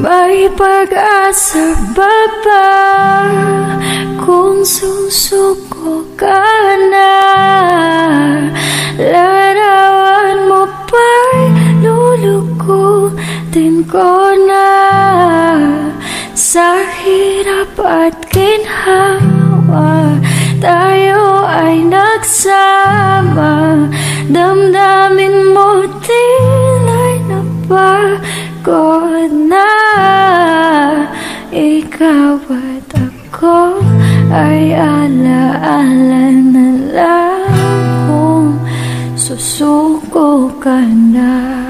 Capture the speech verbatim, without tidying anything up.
May pag-asa ba ba kung susuko ka na? Larawan mo ba'y lulukutin ko na? Sa hirap at ginhawa tayo ay nagsama. Damdamin mo tila'y napagod na. Ikaw at ako ay alaala na lang kung susuko ka na.